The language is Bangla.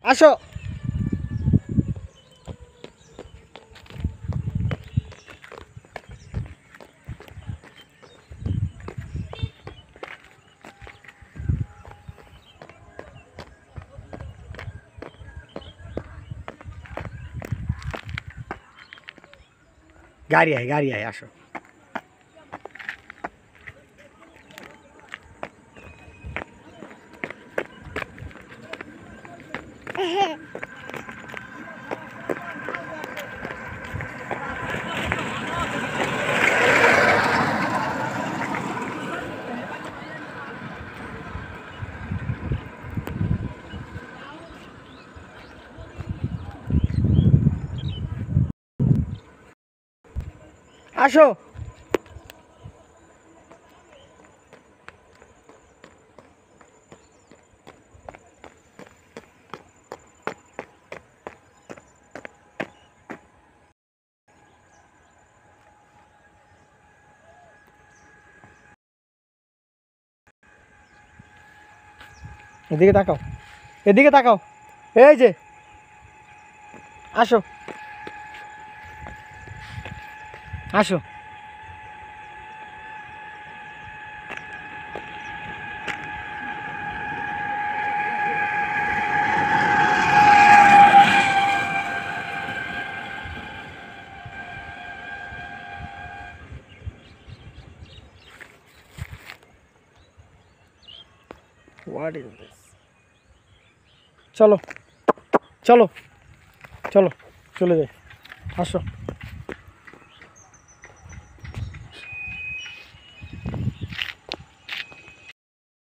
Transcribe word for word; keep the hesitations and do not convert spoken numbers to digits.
আসো। গাড়ি আয় গাড়ি আয় আসো। আসো। এদিকে তাকাও, এদিকে তাকাও, এই যে আসো আসো। What is this? চলো চলো চলো চলে যাই, আসো।